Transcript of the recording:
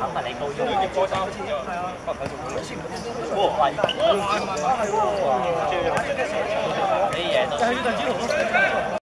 肯問你高中。係啊。哇！係喎。啲嘢都。係要鄧梓彤咯。